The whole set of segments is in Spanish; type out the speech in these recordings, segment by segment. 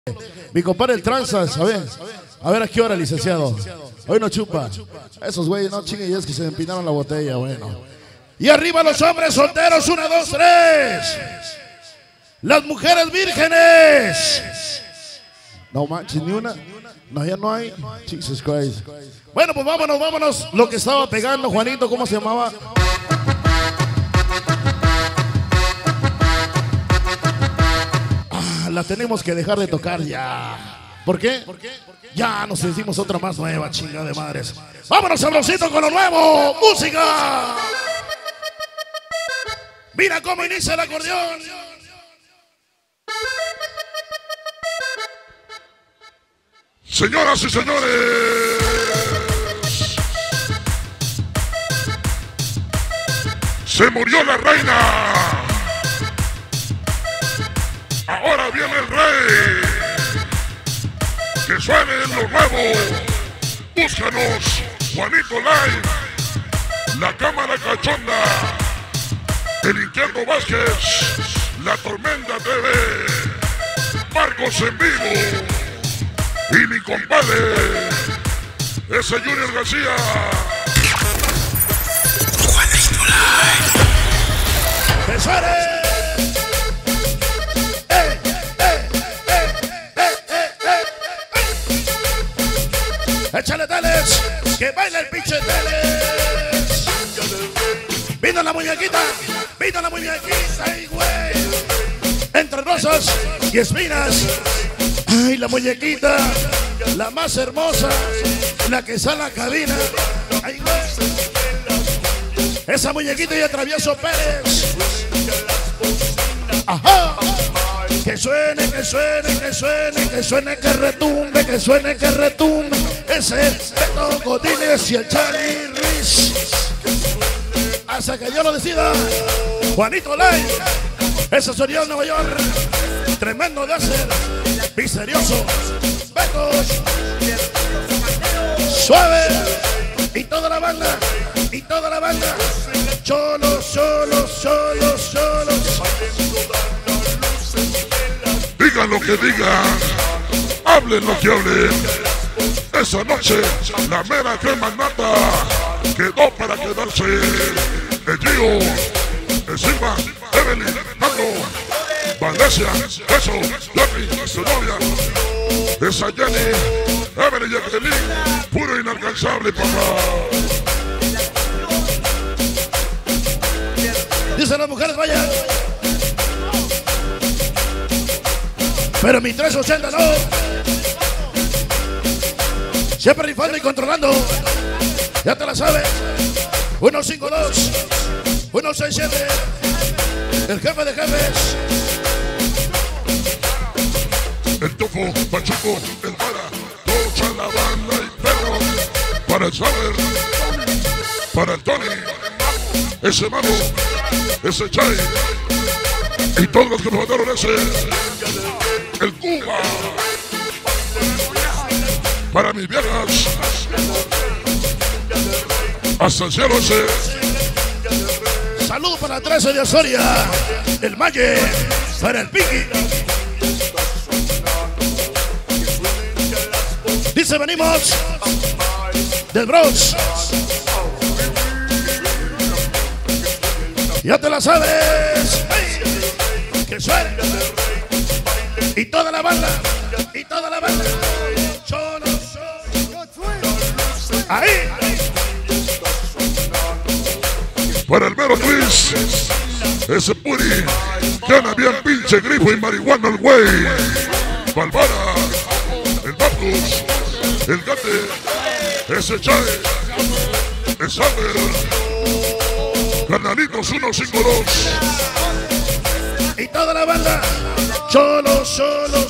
Mi compadre el Tranzas, a ver a qué hora, licenciado. Hoy no chupa. Esos güeyes no chinguen, y es que se empinaron la botella, bueno. Y arriba los hombres solteros, 1, 2, 3. Las mujeres vírgenes. No manches, ni una. No, ya no hay. Jesus Christ. Bueno, pues vámonos. Lo que estaba pegando, Juanito, ¿cómo se llamaba? La tenemos que dejar de tocar ya. ¿Por qué? Ya nos decimos otra más nueva, chinga de madres. Vámonos, sabrosito, con lo nuevo. ¡Música! Mira cómo inicia el acordeón. Señoras y señores, se murió la reina. Ahora viene el rey. Que suene lo nuevo. Búscanos, Juanito Live, La Cámara Cachonda, El Izquierdo Vázquez, La Tormenta TV, Marcos en vivo y mi compadre, ese Junior García. Juanito Live. ¡Que suene! Échale teles, que baila el pinche teles. Vino la muñequita, ay güey. Entre rosas y espinas. Ay, la muñequita, la más hermosa, la que sale a la cabina. Ay güey. Esa muñequita y Travieso Pérez. Ajá. Que suene, que retumbe, ese Beto Godínez y el Charlie Riz. Hasta que Dios lo decida. Juanito Live, ese sonido de Nueva York, tremendo de hacer, misterioso, Beto, suave, y toda la banda, cholos. Digan lo que digan, hablen lo que hablen. Esa noche la mera crema nata quedó para quedarse. El Gio, el Silva, Evelyn, Mando, Valencia, eso, Jackie, su novia. Esa Jenny, Evelyn y Jacqueline, puro inalcanzable, papá. Dicen las mujeres, vaya. Pero mi 380 no. Siempre rifando y controlando. Ya te la sabes. 152, 167. El jefe de jefes. El Tofo, Pachuco, el Para, toda la banda y perro. Para el Saber, para el Tony, ese Mano, ese Chay. Y todos los que nos mandaron ese. El Cuba. Para mis viejas. Hasta el cielo ese. Saludos para 13 de Asoria. El Malle. Para el Piqui. Dice, venimos del Bronx. Ya te la sabes. ¡Hey! Que suene. Y toda la banda. Ahí. Para el mero Luis. Ese Puri. Gana bien pinche grifo y marihuana el güey. Valvara. El Marcos. El Gate. Ese Chay. El Sander. Carnalitos 152. Y toda la banda. Cholos.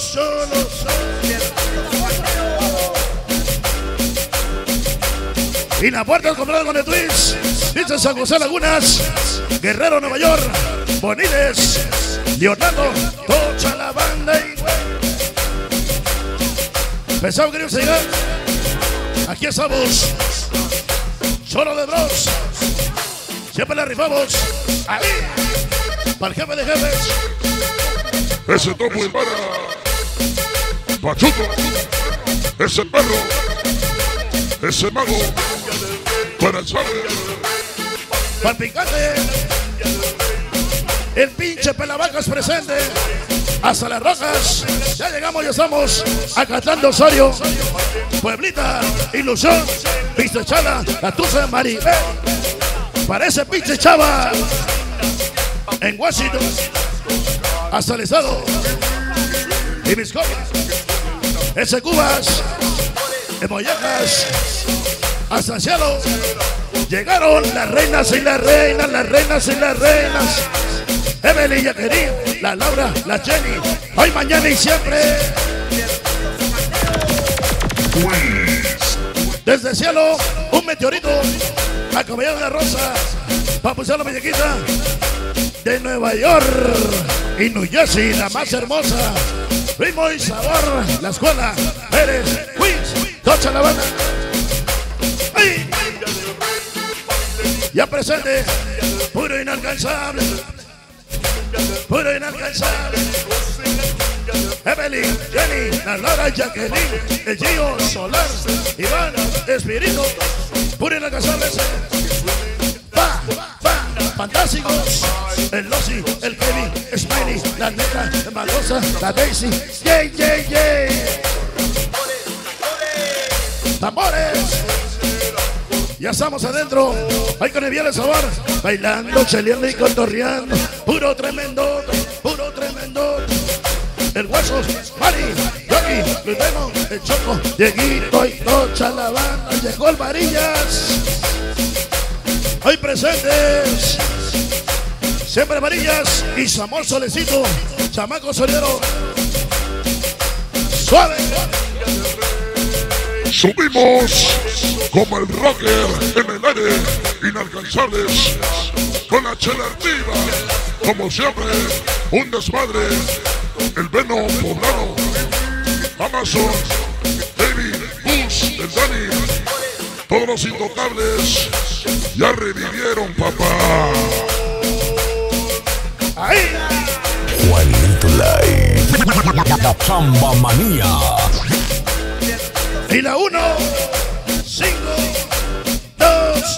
Y la puerta del comprado con el Twins. Dice San José Lagunas. Guerrero, Nueva York. Boniles. Leonardo. Tocha la banda y pensaba que íbamos a llegar. Aquí estamos. Solo de Bronx. Siempre la rifamos. Ahí. Para el jefe de jefes. Ese Topo y Para. Pachuco, ese perro, ese mago, para el suave. Para el picante, el pinche Pelavacas presente. Hasta las Rojas, ya llegamos, ya estamos acatando Osorio, Pueblita, Ilusión, Vista Chala, La Tusa, Maribel. Parece pinche Chava en Washington, hasta el estado y mis copias, ese Cubas, en Mollejas, hasta el cielo. Llegaron las reinas y las reinas, las reinas y las reinas. Evelyn, Jacqueline, la Laura, la Jenny, hoy, mañana y siempre. Desde el cielo, un meteorito acompañado de una rosa para pulsar la muñequita de Nueva York y New Jersey, la más hermosa. Ritmo y sabor, la escuela, Pérez, Queens, Tocha La Habana. ¡Ay! Ya presente, puro inalcanzable. Puro inalcanzable. Evelyn, Jenny, la Laura, Jacqueline, el Gio, Solar, Iván, Espíritu, puro inalcanzable. Va, fantásticos. El Losi, el Kevin, Smiley, la Negra, la Malosa, la Daisy. ¡Yay, yay, yay! ¡Tambores! Ya estamos adentro, ahí con el bien el sabor, bailando, cheleando y contorreando, puro tremendo, puro tremendo. El Huesos, Mari, Yogi, Luis Beno, el Choco, Dieguito y Tocha La Habana, llegó el Varillas. Hoy presentes, siempre Varillas y Samor Solecito, Chamaco Solero, suave. Subimos como el rocker en el aire, inalcanzables, con la chela activa, como siempre, un desmadre, el Beno Poblano, Amazon, David, Bus, el Dani, todos los intocables, ya revivieron, papá. Ahí. Juanito Live. La Chamba Manía. Y la 1, 5, 2, 2,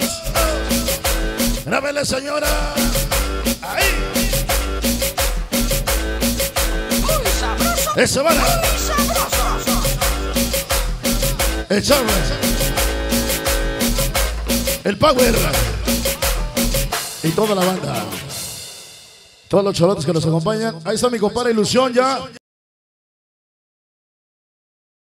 2. Grábele, señora. Ahí. Ese van. El Chavo. El Power. Y toda la banda. Todos los cholotes que nos acompañan. Ahí está mi compadre Ilusión ya.